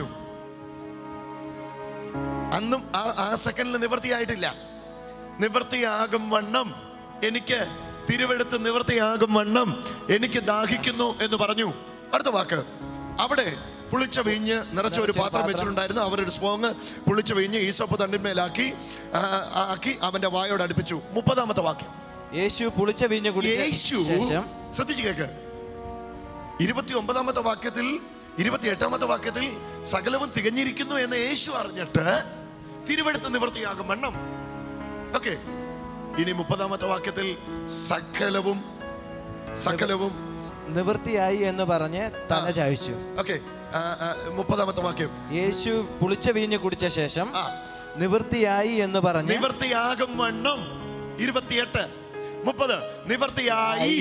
അന്നും ആ ആ സെക്കൻഡിൽ നിവൃത്തിയായിട്ടില്ല. നിവൃത്തിയാകും വണ്ണം, എനിക്ക് തിരുവെടുത്ത് നിവൃത്തിയാകും വണ്ണം എനിക്ക് ദാഹിക്കുന്നു എന്ന് പറഞ്ഞു. അടുത്ത വാക്ക്, അവിടെ പുളിച്ച വീഞ്ഞ് നിറച്ച ഒരു പാത്രം വെച്ചിട്ടുണ്ടായിരുന്നു. അവരൊരു സ്പോങ് പുളിച്ച വീഞ്ഞ് ഈസോപ്പ് തണ്ടിന്മേലാക്കി ആക്കി അവന്റെ വായോട് അടുപ്പിച്ചു. മുപ്പതാമത്തെ വാക്യം, യേശു പുളിച്ച വീഞ്ഞ് കുടിച്ച ശേഷം, ശ്രദ്ധിച്ചു കേക്ക്, ഇരുപത്തി ഒമ്പതാമത്തെ വാക്യത്തിൽ ഇരുപത്തി എട്ടാമത്തെ വാക്യത്തിൽ സകലവും തികഞ്ഞിരിക്കുന്നു എന്ന് യേശു അറിഞ്ഞിട്ട് തിരുവെടുത്ത് നിവൃത്തിയാകും വണ്ണം. ഓക്കെ, ഇനി മുപ്പതാമത്തെ വാക്യത്തിൽ സകലവും സകലവും നിവൃത്തിയായി എന്ന് പറഞ്ഞ് തല ചായ്ച്ചു. ഓക്കെ, മുപ്പതാമത്തെ വാക്യം, യേശു പുളിച്ച വീഞ്ഞ് കുടിച്ച ശേഷം നിവൃത്തിയായി എന്ന് പറഞ്ഞ് നിവൃത്തിയാകും വണ്ണം. ഇരുപത്തിയെട്ട് മുപ്പത് നിവൃത്തിയായി.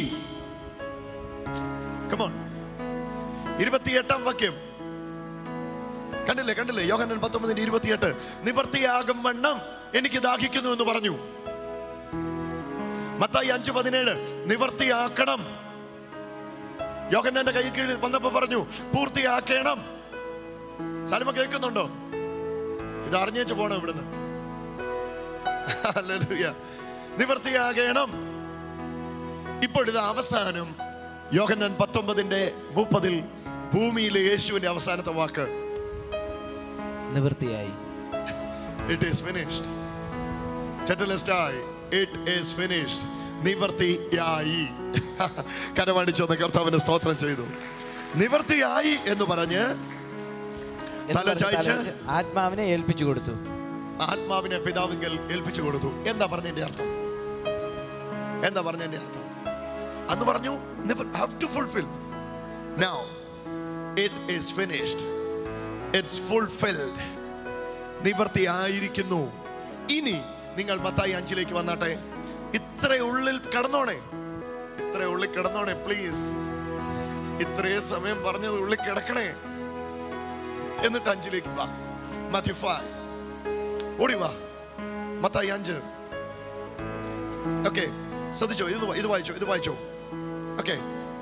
ഇരുപത്തിയെട്ടാം വാക്യം കണ്ടില്ലേ കണ്ടില്ലേ യോഹന്നാൻ പത്തൊമ്പതിന്റെ ഇരുപത്തിയെട്ട്, നിവൃത്തിയാകും വണ്ണം എനിക്ക് ദാഹിക്കുന്നു എന്ന് പറഞ്ഞു. മത്തായി അഞ്ച് പതിനേഴ് നിവൃത്തിയാക്കണം. യോഹന്നാന്റെ കൈ കീഴിൽ വന്നപ്പോ പറഞ്ഞു പൂർത്തിയാക്കണം. സാലിമ കേൾക്കുന്നുണ്ടോ? ഇത് അറിഞ്ഞേച്ച് പോണം ഇവിടുന്ന്. ഹല്ലേലൂയ, നിവൃത്തിയാകണം. ഇപ്പോഴിത് അവസാനം യോഹന്നാൻ പത്തൊമ്പതിന്റെ മുപ്പതിൽ ഭൂമിയിലെ യേശുവിന്റെ അവസാനത്തെ വാക്ക് നിവൃത്തിയായി. It is finished. ചെറ്റലസ്റ്റായി, ഇറ്റ് ഈസ് ഫിനിഷ്ഡ്. നിവൃത്തിയായി. കരമടിച്ചൊന്ന് കർത്താവിനെ സ്തോത്രം ചെയ്തു. നിവൃത്തിയായി എന്ന് പറഞ്ഞ് തല ചായ്ച്ച് ആത്മാവിനെ ഏൽപ്പിച്ചു കൊടുത്തു. ആത്മാവിനെ പിതാവിങ്കൽ ഏൽപ്പിച്ചു കൊടുത്തു. എന്താ പറഞ്ഞതിന്റെ അർത്ഥം? എന്താ പറഞ്ഞതിന്റെ അർത്ഥം? അന്ന് പറഞ്ഞു never have to fulfill. Now it is finished. It's fulfilled. നിവൃത്തിയായിരിക്കുന്നു. ഇനി നിങ്ങൾ മത്തായി അഞ്ചിലേക്ക് വന്നാട്ടെ. ഇത്ര ഉള്ളിൽ കിടന്നോണേ, ഇത്ര ഉള്ളിൽ കിടന്നോണേ പ്ലീസ്. ഇത്രയും സമയം പറഞ്ഞത് ഉള്ളിൽ കിടക്കണേ. എന്നിട്ട് അഞ്ചിലേക്ക് വാ. മാത്യു ഫൈവ് ഓടി വാ. മത്തായി അഞ്ച്. ഓക്കെ, ശ്രദ്ധിച്ചോ, ഇത് ഇത് വായിച്ചോ, ഇത് വായിച്ചോ. ഓക്കെ,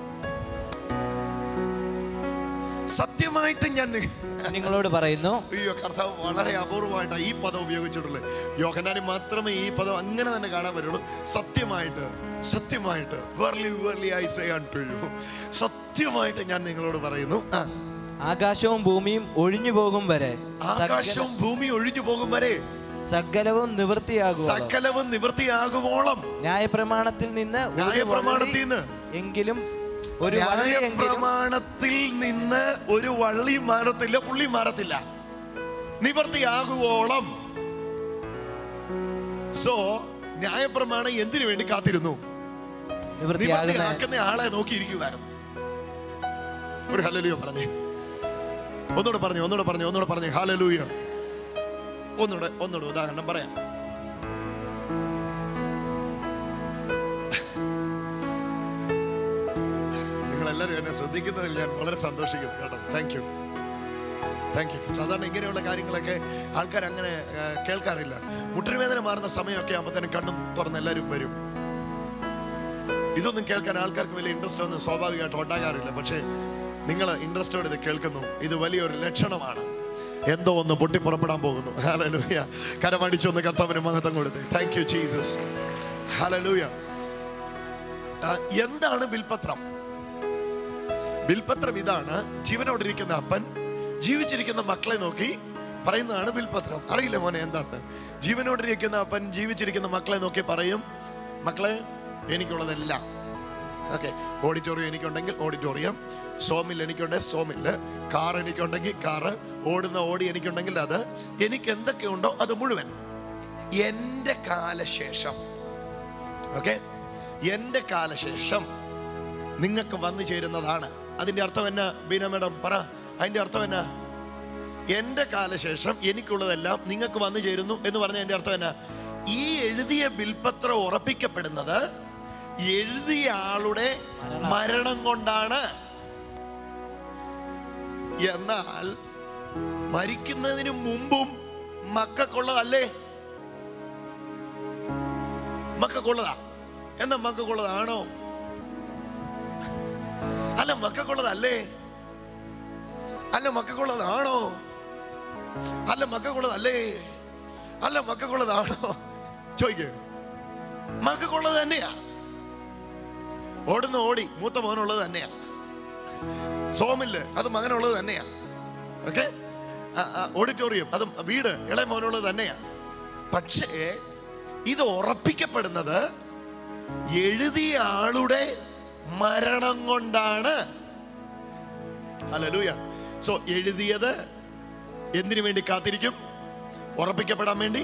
സത്യമായിട്ട് ഞാൻ നിങ്ങളോട് പറയുന്നു. അയ്യോ, കർത്താവ് വളരെ അപൂർവമായിട്ടാണ് ഈ പദം ഉപയോഗിച്ചിട്ടുള്ളത്. യോഹന്നാന് മാത്രമേ ഈ പദം അങ്ങനെ തന്നെ കാണാൻ പറ്റുള്ളൂ. സത്യമായിട്ട്, സത്യമായിട്ട്, verily verily I say unto you, സത്യമായിട്ട് ഞാൻ നിങ്ങളോട് പറയുന്നു, ആകാശവും ഭൂമിയും ഒഴിഞ്ഞു പോകും വരെ, ആകാശവും ഭൂമി ഒഴിഞ്ഞു പോകും വരെ സകലവും നിവൃത്തിയാകും, സകലവും നിവൃത്തിയാകുവോളം ന്യായപ്രമാണത്തിൽ നിന്ന് ന്യായപ്രമാണത്തിൽ നിന്ന് എങ്കിലും ഒരു പ്രമാണത്തിൽ നിന്ന് ഒരു വള്ളി മാറത്തില്ല, പുള്ളി മാറത്തില്ല, നിവർത്തിയാകുവോളം. സോ ന്യായപ്രമാണം എന്തിനു വേണ്ടി കാത്തിരുന്നു? നിവർത്തിയാക്കുന്ന ആളെ നോക്കിയിരിക്കുവായിരുന്നു. ഒരു ഹല്ലേലൂയ പറഞ്ഞേ, ഒന്നുകൂടെ പറഞ്ഞു ഒന്നുകൂടെ പറഞ്ഞു ഒന്നുകൂടെ പറഞ്ഞു ഹല്ലേലൂയ. ഒന്നുകൂടെ ഒന്നുകൂടെ ഉദാഹരണം പറയാം. നിങ്ങളെല്ലാവരും എന്നെ ശ്രദ്ധിക്കുന്നതിൽ ഞാൻ വളരെ സന്തോഷിക്കുന്നു കേട്ടോ. Thank you thank you. സാധാരണ ഇങ്ങനെയുള്ള കാര്യങ്ങളൊക്കെ ആൾക്കാർ അങ്ങനെ കേൾക്കാറില്ല. മുട്ടുവേദന മാറുന്ന സമയമൊക്കെ ആകുമ്പോഴത്തേനും കണ്ണും തുറന്ന് എല്ലാവരും വരും. ഇതൊന്നും കേൾക്കാൻ ആൾക്കാർക്ക് വലിയ ഇൻട്രസ്റ്റ് ഒന്നും സ്വാഭാവികമായിട്ട് ഉണ്ടാകാറില്ല. പക്ഷേ നിങ്ങൾ ഇൻട്രസ്റ്റോടെ ഇത് കേൾക്കുന്നു. ഇത് വലിയൊരു ലക്ഷണമാണ്. എന്തോ ഒന്ന് പൊട്ടിപ്പുറപ്പെടാൻ പോകുന്നു. ഹല്ലേലൂയ. കരമടിച്ചൊന്ന് കർത്താവിന് മഹത്വം കൊടുത്ത്. Thank you Jesus. ഹല്ലേലൂയ. എന്താണ് ബിൽപത്രം? ബിൽപത്രം ഇതാണ്. ജീവനോടിരിക്കുന്ന അപ്പൻ ജീവിച്ചിരിക്കുന്ന മക്കളെ നോക്കി പറയുന്നതാണ് ബിൽപത്രം. അറിയില്ല മോനെ എന്താന്ന്? ജീവനോടിരിക്കുന്ന അപ്പൻ ജീവിച്ചിരിക്കുന്ന മക്കളെ നോക്കി പറയും, മക്കളെ എനിക്കുള്ളതെല്ലാം. ഓക്കെ, ഓഡിറ്റോറിയം എനിക്കുണ്ടെങ്കിൽ ഓഡിറ്റോറിയം, സോമിൽ എനിക്കുണ്ടെങ്കിൽ സോമില്, കാർ എനിക്കുണ്ടെങ്കിൽ കാറ്, ഓടുന്ന ഓടി എനിക്കുണ്ടെങ്കിൽ അത്, എനിക്ക് എന്തൊക്കെയുണ്ടോ അത് മുഴുവൻ എൻ്റെ കാലശേഷം. ഓക്കെ, എൻ്റെ കാലശേഷം നിങ്ങൾക്ക് വന്നു ചേരുന്നതാണ്. അതിൻ്റെ അർത്ഥം എന്നാ ബീന മേഡം പറ? അതിൻ്റെ അർത്ഥം എന്നാ? എൻ്റെ കാലശേഷം എനിക്കുള്ളതെല്ലാം നിങ്ങൾക്ക് വന്നു ചേരുന്നു എന്ന് പറഞ്ഞ എൻ്റെ അർത്ഥം എന്നാ? ഈ എഴുതിയ ബിൽപത്രം ഉറപ്പിക്കപ്പെടുന്നത് എഴുതിയ ആളുടെ മരണം കൊണ്ടാണ്. എന്നാൽ മരിക്കുന്നതിന് മുമ്പും മക്കൾക്കുള്ളതല്ലേ? മക്കൾക്കുള്ളതാ. എന്നാ മക്കൾക്കുള്ളതാണോ? അല്ല മക്കൾക്കുള്ളതല്ലേ? അല്ല മക്കൾക്കുള്ളതാണോ? അല്ല മക്കൾക്കുള്ളതല്ലേ? അല്ല മക്കൾക്കുള്ളതാണോ? ചോദിക്കേ. മക്കൾക്കുള്ളത് തന്നെയാ. ഓടുന്ന ഓടി മൂത്ത മോനുള്ളത് തന്നെയാ. സോമില് അത് മകനുള്ളത് തന്നെയാ. ഓക്കെ, ഓഡിറ്റോറിയം അത് വീട് ഇളയ മോനുള്ളത് തന്നെയാ. പക്ഷേ ഇത് ഉറപ്പിക്കപ്പെടുന്നത് എഴുതിയ ആളുടെ മരണം കൊണ്ടാണ്. ഹല്ലേലൂയ. സോ എഴുതിയത് എന്തിനു വേണ്ടി കാത്തിരിക്കും? ഉറപ്പിക്കപ്പെടാൻ വേണ്ടി.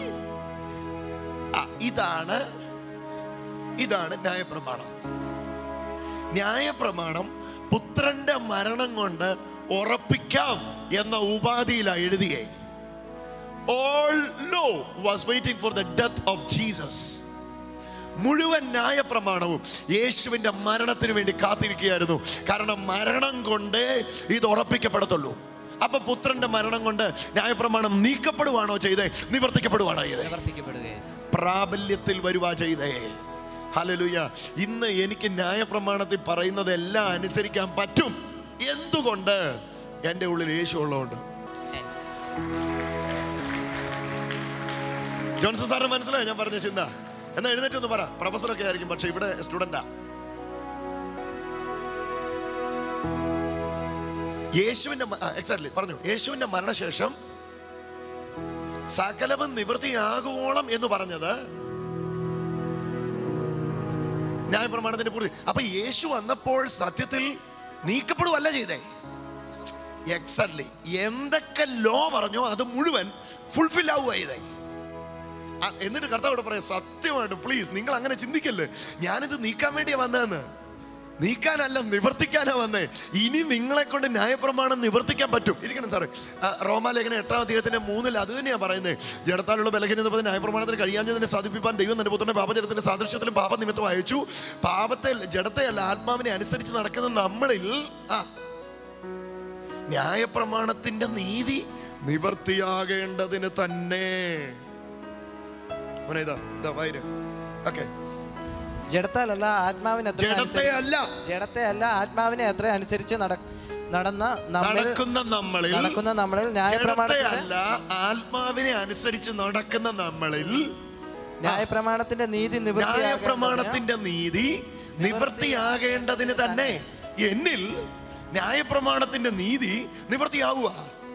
ഇതാണ് ഇതാണ് ന്യായപ്രമാണം. ന്യായപ്രമാണം പുത്രന്റെ മരണം കൊണ്ട് ഉറപ്പിക്കാം എന്ന ഉപാധിയിലാണ് എഴുതിയേ. All law was waiting for the death of Jesus. മുഴുവൻ ന്യായപ്രമാണവും യേശുവിന്റെ മരണത്തിന് വേണ്ടി കാത്തിരിക്കുകയായിരുന്നു. കാരണം മരണം കൊണ്ട് ഇത് ഉറപ്പിക്കപ്പെടത്തുള്ളൂ. അപ്പൊ പുത്രന്റെ മരണം കൊണ്ട് ന്യായപ്രമാണം നീക്കപ്പെടുവാണോ ചെയ്തേ? നിവർത്തിക്കപ്പെടുവാണോ ചെയ്തേ? പ്രാബല്യത്തിൽ വരുവാ ചെയ്തേ. ഹല്ലേലൂയ. ഇന്ന് എനിക്ക് ന്യായപ്രമാണത്തിൽ പറയുന്നത് എല്ലാം അനുസരിക്കാൻ പറ്റും. എന്തുകൊണ്ട്? എൻ്റെ ഉള്ളിൽ യേശു ഉള്ളതുകൊണ്ട്. ജോൺസൺ സാറിന് മനസ്സിലായോ ഞാൻ പറഞ്ഞ ചിന്ത? എന്നാ എഴുന്നേറ്റ് ഒന്ന് പറ. പ്രൊഫസറൊക്കെ ആയിരിക്കും, പക്ഷെ ഇവിടെ സ്റ്റുഡന്റാ. യേശുവിന്റെ എക്സാക്ട്ലി പറഞ്ഞു. യേശുവിന്റെ മരണശേഷം സകലവും നിവൃത്തിയാകുവോളം എന്ന് പറഞ്ഞത് ന്യായപ്രമാണത്തിന്റെ പൂർത്തി. അപ്പൊ യേശു വന്നപ്പോൾ സത്യത്തിൽ നീക്കപ്പെടുവല്ല ചെയ്തേ. എക്സാക്ട്ലി എന്തൊക്കെ ലോ പറഞ്ഞോ അത് മുഴുവൻ ഫുൾഫിൽ ആവുക ചെയ്തേ. എന്നിട്ട് കർത്താവോട് പറയാം, സത്യമായിട്ട് പ്ലീസ് നിങ്ങൾ അങ്ങനെ ചിന്തിക്കല്ലേ, ഞാനിത് നീക്കാൻ വേണ്ടിയാ വന്നതെന്ന്. നീക്കാനല്ല, നിവർത്തിക്കാനാ വന്നേ. ഇനി നിങ്ങളെ കൊണ്ട് ന്യായപ്രമാണം നിവർത്തിക്കാൻ പറ്റും. ഇരിക്കണം സാറ്. റോമാലേഖനം എട്ടാം അധ്യായത്തിന്റെ മൂന്നിൽ അത് തന്നെയാ പറയുന്നത്. ജഡത്താലുള്ള ബലഹീനത ന്യായപ്രമാണത്തിന് കഴിയാഞ്ഞതിനെ സാധിപ്പിക്കാൻ ദൈവം തന്റെ പുത്രന്റെ പാപജടത്തിന്റെ സാദൃശ്യത്തിലും പാപനിമിത്തം അയച്ചു. പാപത്തെ ജഡത്തെ അല്ല ആത്മാവിനെ അനുസരിച്ച് നടക്കുന്ന നമ്മളിൽ ആ ന്യായപ്രമാണത്തിന്റെ നീതി നിവർത്തിയാകേണ്ടതിന് തന്നെ. ജഡത്താലല്ല ആത്മാവിനെ ജഡത്തെ അല്ല ആത്മാവിനെ എത്ര അനുസരിച്ച് നടന്ന നടക്കുന്ന നമ്മളിൽ നടക്കുന്ന നമ്മളിൽ ന്യായപ്രമാണമല്ല ആത്മാവിനെ അനുസരിച്ച് നടക്കുന്ന നമ്മളിൽ ന്യായപ്രമാണത്തിന്റെ നീതി ന്യായപ്രമാണത്തിന്റെ നീതി നിവൃത്തിയാകേണ്ടതിന് തന്നെ. എന്നിൽ ന്യായപ്രമാണത്തിന്റെ നീതി നിവൃത്തിയാവുക.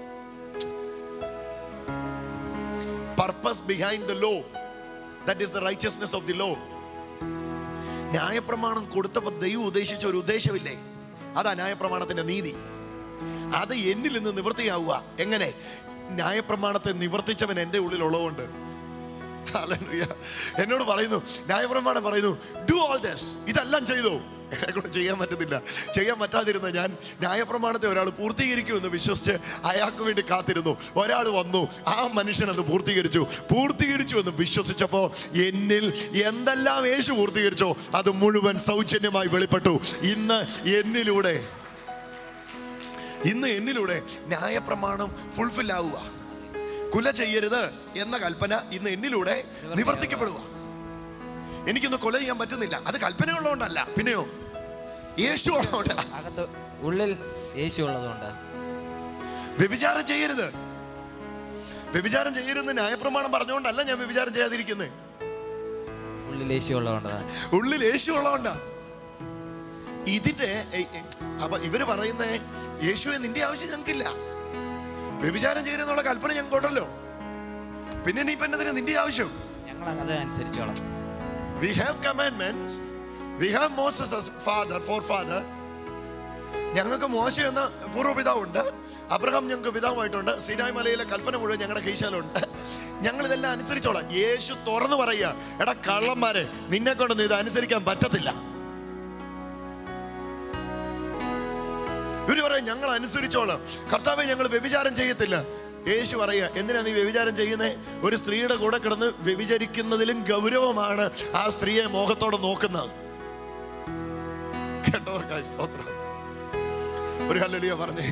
Purpose behind the law, that is the righteousness of the law. ന്യായപ്രമാണം കൊടുത്തപ്പോൾ ദൈവം ഉദ്ദേശിച്ച ഒരു ഉദ്ദേശമില്ലേ? അതാ ന്യായപ്രമാണത്തിന്റെ നീതി. അത് എന്നിൽ നിന്ന് നിവൃത്തിയാവുക. എങ്ങനെ? ന്യായപ്രമാണത്തെ നിവർത്തിച്ചവൻ എൻ്റെ ഉള്ളിലുള്ളതുകൊണ്ട്. ഹല്ലേലൂയ. എന്നോട് പറയുന്നു, ന്യായപ്രമാണം പറയുന്നു, ഡു ഓൾ ദിസ്, ഇതെല്ലാം ചെയ്തു. എന്നെ കൊണ്ട് ചെയ്യാൻ പറ്റുന്നില്ല. ചെയ്യാൻ പറ്റാതിരുന്ന ഞാൻ ന്യായപ്രമാണത്തെ ഒരാൾ പൂർത്തീകരിക്കുമെന്ന് വിശ്വസിച്ച് അയാൾക്ക് വേണ്ടി കാത്തിരുന്നു. ഒരാൾ വന്നു, ആ മനുഷ്യൻ അത് പൂർത്തീകരിച്ചു. പൂർത്തീകരിച്ചു എന്ന് വിശ്വസിച്ചപ്പോൾ എന്നിൽ എന്തെല്ലാം യേശു പൂർത്തീകരിച്ചോ അത് മുഴുവൻ സൗജന്യമായി വെളിപ്പെട്ടു. ഇന്ന് എന്നിലൂടെ ഇന്ന് എന്നിലൂടെ ന്യായപ്രമാണം ഫുൾഫിൽ ആവുക. കുല ചെയ്യരുത് എന്ന കൽപ്പന ഇന്ന് എന്നിലൂടെ നിവർത്തിക്കപ്പെടുക. എനിക്കൊന്ന് കൊല ചെയ്യാൻ പറ്റുന്നില്ല, അത് കൽപ്പനയുള്ളതുകൊണ്ടല്ല, പിന്നെയോ യേശു ഉള്ളതുകൊണ്ട്, ഉള്ളിൽ യേശു ഉള്ളതുകൊണ്ട്. വ്യഭിചാരം ചെയ്യരുത്, വ്യഭിചാരം ചെയ്യരുതെന്ന് ന്യായപ്രമാണം പറഞ്ഞുകൊണ്ടല്ല ഞാൻ വ്യഭിചാരം ചെയ്യാതിരിക്കുന്നത്. ഉള്ളിൽ യേശു ഉള്ളതുകൊണ്ടാ, ഉള്ളിൽ യേശു ഉള്ളതുകൊണ്ടാ. ഇതിന്റെ അപ്പൊ ഇവര് പറയുന്നേ, യേശുവെ നിന്റെ ആവശ്യം ഞങ്ങൾക്കില്ല, വ്യഭിചാരം ചെയ്യരുതെന്നുള്ള കൽപ്പന ഞങ്ങൾക്കുണ്ടല്ലോ, പിന്നെ നീ പിന്നെ നിന്റെ ആവശ്യം? ഞങ്ങൾ അത് അനുസരിച്ചോളാം. We have commandments. We have Moses as father, forefather. ഞങ്ങൾക്ക് മോശ എന്ന പൂർവ്വപിതാവുണ്ട്, അബ്രഹാം ഞങ്ങൾക്ക് പിതാവായിട്ടുണ്ട്, സിനായ് മലയിലെ കൽപ്പന മുഴുവൻ ഞങ്ങളുടെ കൈശാലുണ്ട്. ഞങ്ങൾ ഇതെല്ലാം അനുസരിച്ചോളാം. യേശു തുറന്നു പറയുക, എടാ കള്ളന്മാരെ, നിന്നെ കൊണ്ടൊന്നും ഇത് അനുസരിക്കാൻ പറ്റത്തില്ല. ഇവര് പറയാം ഞങ്ങൾ അനുസരിച്ചോളാം, കർത്താവേ ഞങ്ങൾ വ്യഭിചാരം ചെയ്യത്തില്ല. യേശു പറയുക, എന്തിനാ നീ വ്യഭിചാരം ചെയ്യുന്നേ? ഒരു സ്ത്രീയുടെ കൂടെ കിടന്ന് വ്യഭിചരിക്കുന്നതിലും ഗൗരവമാണ് ആ സ്ത്രീയെ മോഹത്തോടെ നോക്കുന്നത്. കേട്ടോ? സ്തോത്രം. ഒരു ഹല്ലേലൂയ പറഞ്ഞേ.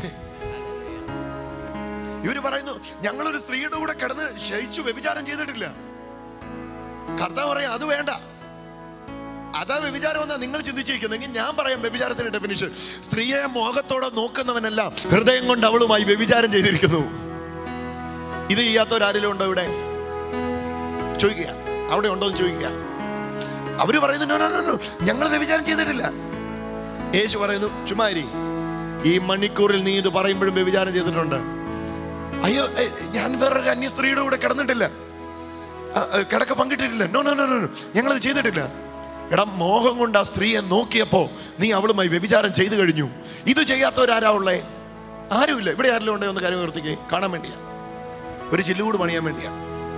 ഇവര് പറയുന്നു ഞങ്ങളൊരു സ്ത്രീയുടെ കൂടെ കിടന്ന് ശയിച്ചു വ്യഭിചാരം ചെയ്തിട്ടില്ല. കർത്താവ് പറയാം അത് വേണ്ട, അതാ വ്യഭിചാരം എന്നാ നിങ്ങൾ ചിന്തിച്ചിരിക്കുന്നെങ്കിൽ ഞാൻ പറയാം വ്യഭിചാരത്തിന്റെ ഡെഫിനിഷൻ. സ്ത്രീയെ മോഹത്തോടെ നോക്കുന്നവനെല്ലാം ഹൃദയം കൊണ്ട് അവളുമായി വ്യഭിചാരം ചെയ്തിരിക്കുന്നു. ഇത് ചെയ്യാത്തവരാരെങ്കിലും ഉണ്ടോ ഇവിടെ? ചോദിക്കുക, അവിടെ ഉണ്ടോ എന്ന് ചോദിക്കുക. അവര് പറയുന്നു നോ നോ നോ ഞങ്ങൾ വ്യഭിചാരം ചെയ്തിട്ടില്ല. യേശു പറയുന്നു ചുമ്മാരി, ഈ മണിക്കൂറിൽ നീ ഇത് പറയുമ്പോഴും വ്യഭിചാരം ചെയ്തിട്ടുണ്ട്. അയ്യോ ഞാൻ വേറൊരു അന്യ സ്ത്രീയുടെ കൂടെ കിടന്നിട്ടില്ല, കിടക്ക പങ്കിട്ടിട്ടില്ല. നോ നോ നോ നോ ഞങ്ങളത് ചെയ്തിട്ടില്ല. എടാ മോഹം കൊണ്ട് ആ സ്ത്രീയെ നോക്കിയപ്പോ നീ അവളുമായി വ്യഭിചാരം ചെയ്തു കഴിഞ്ഞു. ഇത് ചെയ്യാത്തവരാരാ ഉള്ളേ? ആരുമില്ല. ഇവിടെ ആരെങ്കിലും ഉണ്ടേ ഒന്ന് കാര്യം ഉയർത്തിക്കേ, കാണാൻ വേണ്ടിയാ, ഒരു ചില്ലുകൂട് പണിയാൻ വേണ്ടിയാ.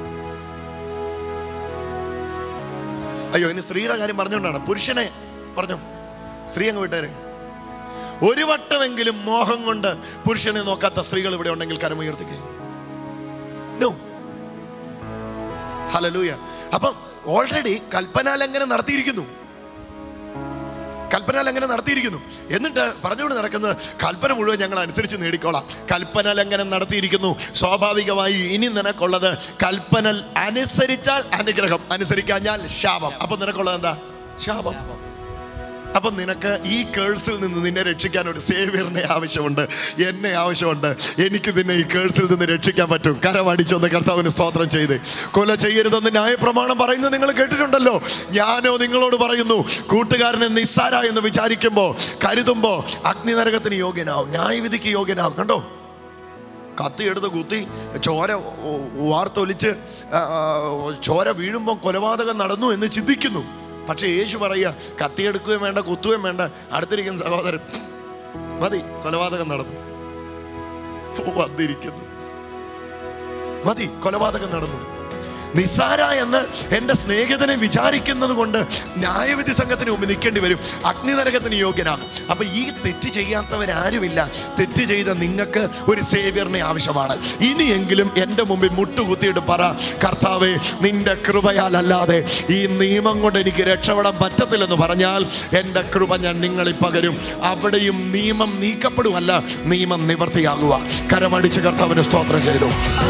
അയ്യോ ഇനി സ്ത്രീയുടെ കാര്യം പറഞ്ഞുകൊണ്ടാണ്. പുരുഷനെ പറഞ്ഞു, സ്ത്രീ അങ്ങ് വിട്ടേരെ. ഒരു വട്ടമെങ്കിലും മോഹം കൊണ്ട് പുരുഷനെ നോക്കാത്ത സ്ത്രീകൾ ഇവിടെ ഉണ്ടെങ്കിൽ കരം ഉയർത്തിക്കേ. നോ. ഹല്ലേലൂയ. അപ്പം ഓൾറെഡി കൽപ്പനാലംഘനം നടത്തിയിരിക്കുന്നു, കൽപ്പനാലംഘനം നടത്തിയിരിക്കുന്നു. എന്നിട്ട് പറഞ്ഞുകൊണ്ട് നടക്കുന്നത് കൽപ്പന മുഴുവൻ ഞങ്ങൾ അനുസരിച്ച് നേടിക്കോളാം. കൽപ്പനാലംഘനം നടത്തിയിരിക്കുന്നു. സ്വാഭാവികമായി ഇനി നിനക്കുള്ളത് കൽപ്പന അനുസരിച്ചാൽ അനുഗ്രഹം, അനുസരിക്കാഞ്ഞാൽ ശാപം. അപ്പൊ നിനക്കുള്ളത് എന്താ? ശാപം. അപ്പൊ നിനക്ക് ഈ കേഴ്സിൽ നിന്ന് നിന്നെ രക്ഷിക്കാൻ ഒരു സേവ്യറിനെ ആവശ്യമുണ്ട്, എന്നെ ആവശ്യമുണ്ട്. എനിക്ക് നിന്നെ ഈ കേഴ്സിൽ നിന്ന് രക്ഷിക്കാൻ പറ്റും. കരമടിച്ചൊന്ന് കർത്താവിന് സ്തോത്രം ചെയ്ത്. കൊല ചെയ്യരുതെന്ന് ന്യായപ്രമാണം പറയുന്നത് നിങ്ങൾ കേട്ടിട്ടുണ്ടല്ലോ. ഞാനോ നിങ്ങളോട് പറയുന്നു, കൂട്ടുകാരനെ നിസ്സാര എന്ന് വിചാരിക്കുമ്പോ കരുതുമ്പോ അഗ്നി നരകത്തിന് യോഗ്യനാവും, ന്യായവിധിക്ക് യോഗ്യനാവും. കണ്ടോ? കത്തി എടുത്ത് കുത്തി ചോര വാർത്തൊലിച്ച് ചോര വീഴുമ്പോൾ കൊലപാതകം നടന്നു എന്ന് ചിന്തിക്കുന്നു. പക്ഷെ യേശു പറയുക, കത്തിയെടുക്കുകയും വേണ്ട, കുത്തുകയും വേണ്ട, അടുത്തിരിക്കുന്ന സഹോദരൻ മതി, കൊലപാതകം നടന്നു വന്നിരിക്കുന്നു, മതി, കൊലപാതകം നടന്നു. നിസ്സാര എന്ന് എൻ്റെ സ്നേഹിതനെ വിചാരിക്കുന്നത് കൊണ്ട് ന്യായവിധി സംഘത്തിന് മുമ്പ് നിൽക്കേണ്ടി വരും, അഗ്നി നരകത്തിന് യോഗ്യനാകും. അപ്പൊ ഈ തെറ്റ് ചെയ്യാത്തവരാരുമില്ല. തെറ്റ് ചെയ്ത നിങ്ങൾക്ക് ഒരു സേവ്യറിനെ ആവശ്യമാണ്. ഇനിയെങ്കിലും എൻ്റെ മുമ്പിൽ മുട്ടുകുത്തിയിട്ട് പറ, കർത്താവേ നിന്റെ കൃപയാൽ അല്ലാതെ ഈ നിയമം കൊണ്ട് എനിക്ക് രക്ഷപ്പെടാൻ പറ്റത്തില്ലെന്ന് പറഞ്ഞാൽ എൻ്റെ കൃപ ഞാൻ നിങ്ങളിൽ പകരും. അവിടെയും നിയമം നീക്കപ്പെടുമല്ല, നിയമം നിവർത്തിയാകുക. കരമടിച്ച് കർത്താവിന് സ്തോത്രം ചെയ്തു.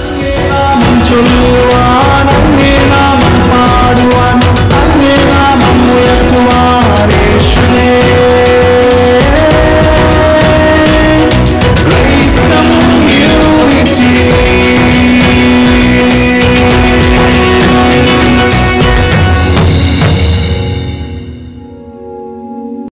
അങ്ങേ നാമം പാടുവാൻ, അങ്ങേ നാമം ഉയർത്തുവാൻ യേശുവേ.